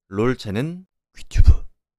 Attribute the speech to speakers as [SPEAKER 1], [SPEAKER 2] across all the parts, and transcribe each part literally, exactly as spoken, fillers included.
[SPEAKER 1] 롤체는 귀튜브.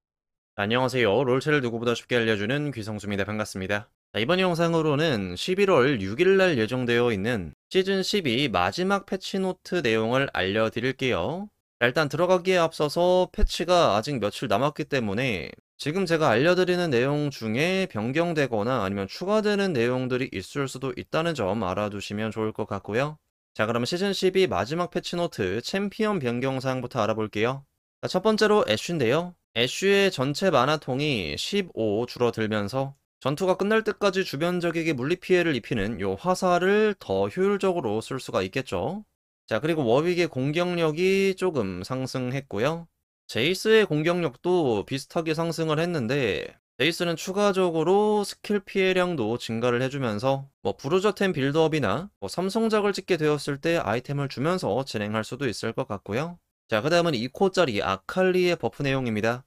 [SPEAKER 1] 안녕하세요. 롤체를 누구보다 쉽게 알려주는 귀성수입니다. 반갑습니다. 자, 이번 영상으로는 십일월 육일날 예정되어 있는 시즌 십이 마지막 패치노트 내용을 알려드릴게요. 자, 일단 들어가기에 앞서서 패치가 아직 며칠 남았기 때문에 지금 제가 알려드리는 내용 중에 변경되거나 아니면 추가되는 내용들이 있을 수도 있다는 점 알아두시면 좋을 것 같고요. 자, 그럼 시즌 십이 마지막 패치노트 챔피언 변경사항부터 알아볼게요. 자, 첫 번째로 애쉬인데요. 애쉬의 전체 만화통이 십오 줄어들면서 전투가 끝날 때까지 주변 적에게 물리피해를 입히는 요 화살을 더 효율적으로 쓸 수가 있겠죠. 자, 그리고 워윅의 공격력이 조금 상승했고요. 제이스의 공격력도 비슷하게 상승을 했는데 제이스는 추가적으로 스킬 피해량도 증가를 해주면서 뭐 부르저템 빌드업이나 뭐 삼성작을 찍게 되었을 때 아이템을 주면서 진행할 수도 있을 것 같고요. 자, 그 다음은 이 코짜리 아칼리의 버프 내용입니다.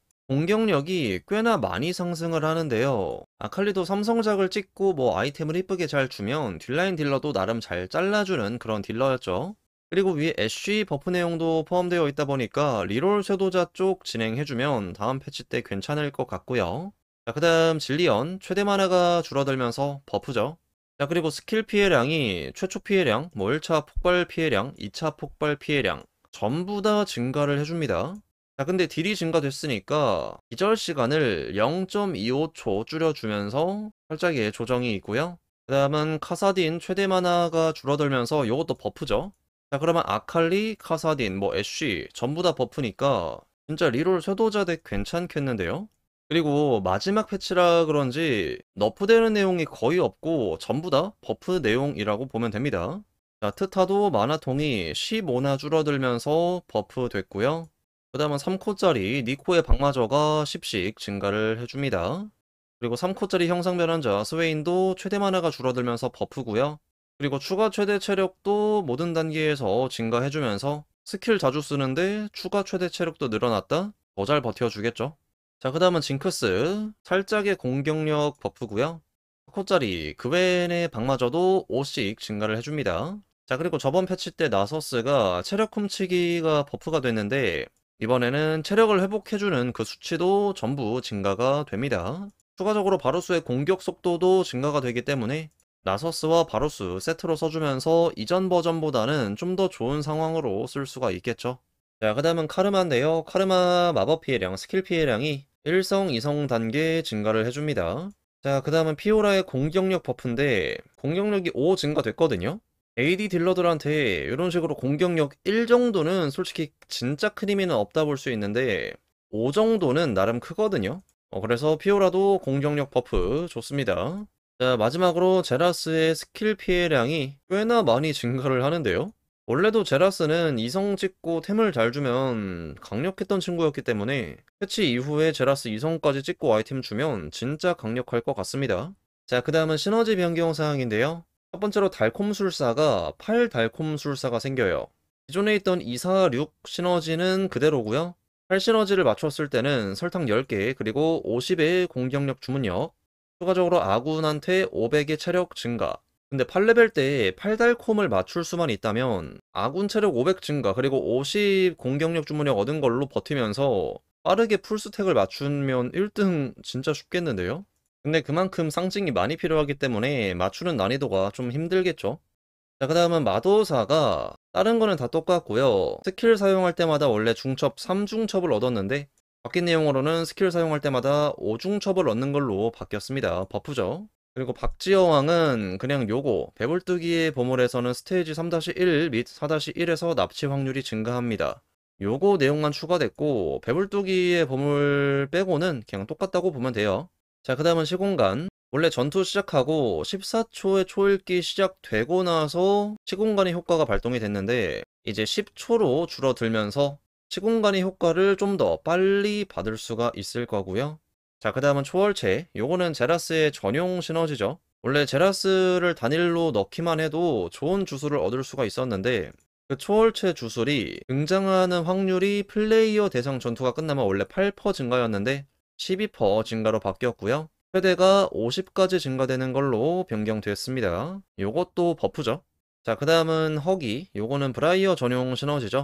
[SPEAKER 1] 공격력이 꽤나 많이 상승을 하는데요. 아칼리도 삼성작을 찍고 뭐 아이템을 이쁘게 잘 주면 딜라인 딜러도 나름 잘 잘라주는 그런 딜러였죠. 그리고 위에 애쉬 버프 내용도 포함되어 있다 보니까 리롤 쇄도자 쪽 진행해주면 다음 패치 때 괜찮을 것 같고요. 자, 그 다음 질리언 최대 만화가 줄어들면서 버프죠. 자, 그리고 스킬 피해량이 최초 피해량, 뭐 일 차 폭발 피해량, 이 차 폭발 피해량 전부 다 증가를 해줍니다. 자, 근데 딜이 증가됐으니까 기절 시간을 영 점 이오 초 줄여주면서 살짝의 조정이 있고요. 그 다음은 카사딘 최대 만화가 줄어들면서 이것도 버프죠. 자, 그러면 아칼리, 카사딘, 뭐 애쉬 전부 다 버프니까 진짜 리롤 쇄도자 덱 괜찮겠는데요? 그리고 마지막 패치라 그런지 너프되는 내용이 거의 없고 전부 다 버프 내용이라고 보면 됩니다. 자, 트타도 만화통이 십오나 줄어들면서 버프 됐고요. 그 다음은 삼 코짜리 니코의 방마저가 십씩 증가를 해줍니다. 그리고 삼 코짜리 형상 변환자 스웨인도 최대 만화가 줄어들면서 버프고요. 그리고 추가 최대 체력도 모든 단계에서 증가해주면서 스킬 자주 쓰는데 추가 최대 체력도 늘어났다? 더 잘 버텨주겠죠. 자, 그 다음은 징크스 살짝의 공격력 버프고요. 사 코짜리 그웬의 방마저도 오씩 증가를 해줍니다. 자, 그리고 저번 패치 때 나서스가 체력 훔치기가 버프가 됐는데 이번에는 체력을 회복해주는 그 수치도 전부 증가가 됩니다. 추가적으로 바루스의 공격 속도도 증가가 되기 때문에 나서스와 바루스 세트로 써주면서 이전 버전보다는 좀 더 좋은 상황으로 쓸 수가 있겠죠. 자, 그 다음은 카르마인데요. 카르마 마법 피해량, 스킬 피해량이 일 성, 이 성 단계 증가를 해줍니다. 자, 그 다음은 피오라의 공격력 버프인데 공격력이 오 증가됐거든요. 에이디 딜러들한테 이런 식으로 공격력 일 정도는 솔직히 진짜 큰 의미는 없다 볼 수 있는데 오 정도는 나름 크거든요. 어, 그래서 피오라도 공격력 버프 좋습니다. 자, 마지막으로 제라스의 스킬 피해량이 꽤나 많이 증가를 하는데요. 원래도 제라스는 이 성 찍고 템을 잘 주면 강력했던 친구였기 때문에 패치 이후에 제라스 이 성까지 찍고 아이템 주면 진짜 강력할 것 같습니다. 자, 그 다음은 시너지 변경 사항인데요. 첫 번째로 달콤술사가 팔 달콤술사가 생겨요. 기존에 있던 이, 사, 육 시너지는 그대로고요. 팔 시너지를 맞췄을 때는 설탕 열 개 그리고 오십의 공격력 주문력, 추가적으로 아군한테 오백의 체력 증가. 근데 팔 레벨 때 팔 달콤을 맞출 수만 있다면 아군 체력 오백 증가 그리고 오십 공격력 주문력 얻은 걸로 버티면서 빠르게 풀스택을 맞추면 일 등 진짜 쉽겠는데요? 근데 그만큼 상징이 많이 필요하기 때문에 맞추는 난이도가 좀 힘들겠죠? 자, 그 다음은 마도사가 다른 거는 다 똑같고요. 스킬 사용할 때마다 원래 중첩 삼 중첩을 얻었는데 바뀐 내용으로는 스킬 사용할 때마다 오 중첩을 얻는 걸로 바뀌었습니다. 버프죠. 그리고 박지여왕은 그냥 요거 배불뜨기의 보물에서는 스테이지 삼 일 및 사 일에서 납치 확률이 증가합니다. 요거 내용만 추가됐고 배불뜨기의 보물 빼고는 그냥 똑같다고 보면 돼요. 자, 그 다음은 시공간. 원래 전투 시작하고 십사 초에 초읽기 시작되고 나서 시공간의 효과가 발동이 됐는데 이제 십 초로 줄어들면서 시공간의 효과를 좀 더 빨리 받을 수가 있을 거고요. 자, 그 다음은 초월체. 요거는 제라스의 전용 시너지죠. 원래 제라스를 단일로 넣기만 해도 좋은 주술을 얻을 수가 있었는데 그 초월체 주술이 등장하는 확률이 플레이어 대상 전투가 끝나면 원래 팔 퍼센트 증가였는데 십이 퍼센트 증가로 바뀌었고요. 최대가 오십까지 증가되는 걸로 변경됐습니다. 요것도 버프죠. 자, 그 다음은 허기. 요거는 브라이어 전용 시너지죠.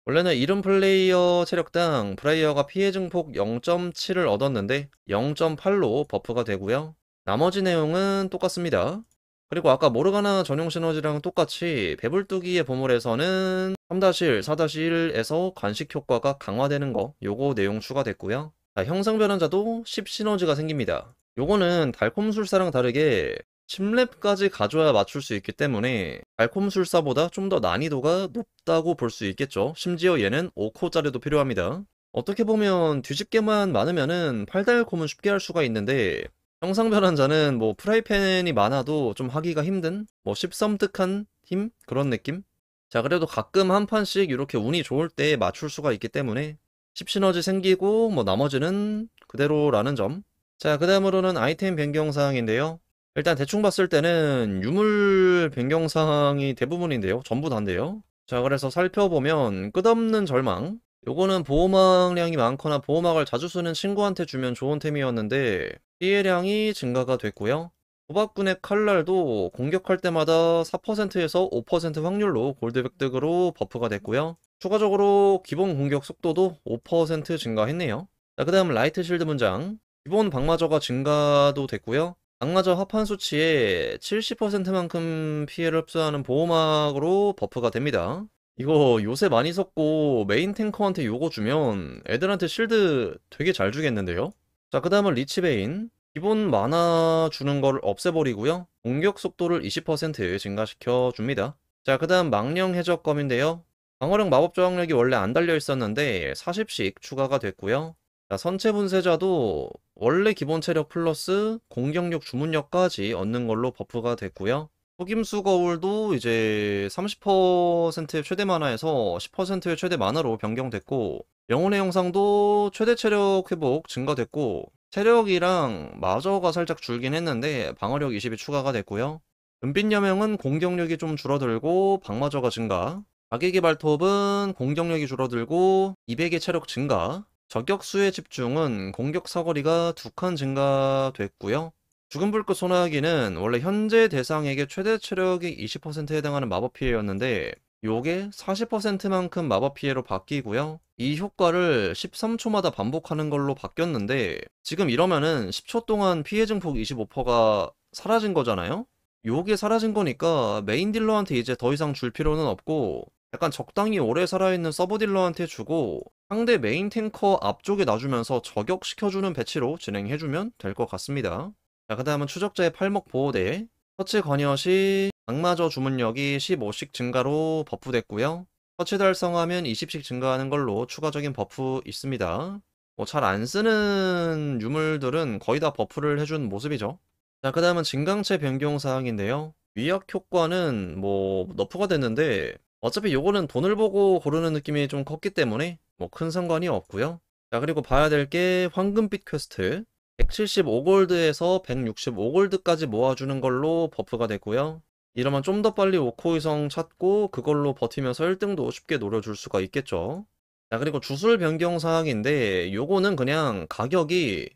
[SPEAKER 1] 원래는 이름 플레이어 체력당 플레이어가 피해 증폭 영 점 칠을 얻었는데 영 점 팔로 버프가 되고요. 나머지 내용은 똑같습니다. 그리고 아까 모르가나 전용 시너지랑 똑같이 배불뚝이의 보물에서는 삼 일, 사 일에서 관식 효과가 강화되는 거 요거 내용 추가됐고요. 자, 형상 변환자도 십 시너지가 생깁니다. 요거는 달콤술사랑 다르게 십 렙까지 가져야 맞출 수 있기 때문에 달콤술사보다 좀 더 난이도가 높다고 볼 수 있겠죠. 심지어 얘는 오 코짜리도 필요합니다. 어떻게 보면 뒤집개만 많으면은 팔달콤은 쉽게 할 수가 있는데 형상 변환자는 뭐 프라이팬이 많아도 좀 하기가 힘든 뭐 십섬뜩한 힘? 그런 느낌? 자, 그래도 가끔 한 판씩 이렇게 운이 좋을 때 맞출 수가 있기 때문에 십 시너지 생기고 뭐 나머지는 그대로라는 점. 자, 그 다음으로는 아이템 변경사항인데요. 일단 대충 봤을 때는 유물 변경사항이 대부분인데요. 전부 다인데요. 자, 그래서 살펴보면 끝없는 절망. 요거는 보호막량이 많거나 보호막을 자주 쓰는 친구한테 주면 좋은 템이었는데 피해량이 증가가 됐고요. 도박꾼의 칼날도 공격할 때마다 사 퍼센트에서 오 퍼센트 확률로 골드 획득으로 버프가 됐고요. 추가적으로 기본 공격 속도도 오 퍼센트 증가했네요. 자, 그 다음 라이트 실드 문장. 기본 방마저가 증가도 됐고요. 방마저 합한 수치의 칠십 퍼센트만큼 피해를 흡수하는 보호막으로 버프가 됩니다. 이거 요새 많이 썼고 메인 탱커한테 요거 주면 애들한테 실드 되게 잘 주겠는데요? 자, 그 다음은 리치베인. 기본 마나 주는 걸 없애버리고요. 공격 속도를 이십 퍼센트 증가시켜 줍니다. 자, 그 다음 망령 해적검인데요. 방어력 마법 저항력이 원래 안 달려 있었는데 사십씩 추가가 됐고요. 자, 선체 분쇄자도 원래 기본 체력 플러스 공격력 주문력까지 얻는 걸로 버프가 됐고요. 속임수 거울도 이제 삼십 퍼센트의 최대 만화에서 십 퍼센트의 최대 만화로 변경됐고 영혼의 영상도 최대 체력 회복 증가됐고 체력이랑 마저가 살짝 줄긴 했는데 방어력 이십이 추가가 됐고요. 은빛 여명은 공격력이 좀 줄어들고 방마저가 증가. 자기계 발톱은 공격력이 줄어들고 이백의 체력 증가. 저격수의 집중은 공격 사거리가 두 칸 증가됐고요. 죽은 불꽃 소나기는 원래 현재 대상에게 최대 체력이 이십 퍼센트에 해당하는 마법 피해였는데 요게 사십 퍼센트만큼 마법 피해로 바뀌고요. 이 효과를 십삼 초마다 반복하는 걸로 바뀌었는데 지금 이러면은 십 초 동안 피해 증폭 이십오 퍼센트가 사라진 거잖아요? 요게 사라진 거니까 메인 딜러한테 이제 더 이상 줄 필요는 없고 약간 적당히 오래 살아있는 서브 딜러한테 주고 상대 메인 탱커 앞쪽에 놔주면서 저격시켜주는 배치로 진행해주면 될 것 같습니다. 자, 그 다음은 추적자의 팔목 보호대. 터치 관여 시 악마저 주문력이 십오씩 증가로 버프됐고요. 터치 달성하면 이십씩 증가하는 걸로 추가적인 버프 있습니다. 뭐 잘 안 쓰는 유물들은 거의 다 버프를 해준 모습이죠. 자, 그 다음은 진강체 변경 사항인데요. 위약 효과는 뭐 너프가 됐는데 어차피 요거는 돈을 보고 고르는 느낌이 좀 컸기 때문에 뭐 큰 상관이 없고요. 자, 그리고 봐야 될 게 황금빛 퀘스트. 백칠십오 골드에서 백육십오 골드까지 모아주는 걸로 버프가 됐고요. 이러면 좀 더 빨리 오 코 이성 찾고 그걸로 버티면서 일 등도 쉽게 노려줄 수가 있겠죠. 자, 그리고 주술 변경 사항인데 요거는 그냥 가격이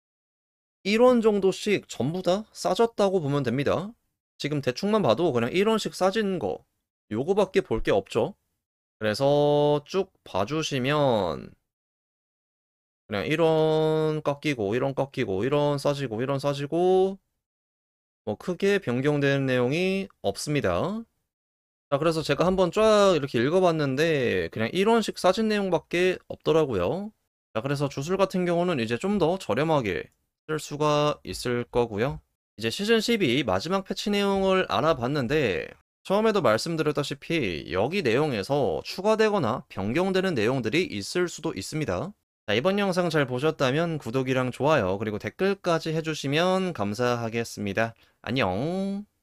[SPEAKER 1] 일 원 정도씩 전부 다 싸졌다고 보면 됩니다. 지금 대충만 봐도 그냥 일 원씩 싸진 거 요거밖에 볼 게 없죠. 그래서 쭉 봐주시면 그냥 일 원 깎이고 일 원 깎이고 일 원 싸지고 일 원 싸지고 뭐 크게 변경되는 내용이 없습니다. 자, 그래서 제가 한번 쫙 이렇게 읽어봤는데 그냥 일 원씩 싸진 내용밖에 없더라고요. 자, 그래서 주술 같은 경우는 이제 좀 더 저렴하게 쓸 수가 있을 거고요. 이제 시즌 십이 마지막 패치 내용을 알아봤는데 처음에도 말씀드렸다시피 여기 내용에서 추가되거나 변경되는 내용들이 있을 수도 있습니다. 자, 이번 영상 잘 보셨다면 구독이랑 좋아요 그리고 댓글까지 해주시면 감사하겠습니다. 안녕.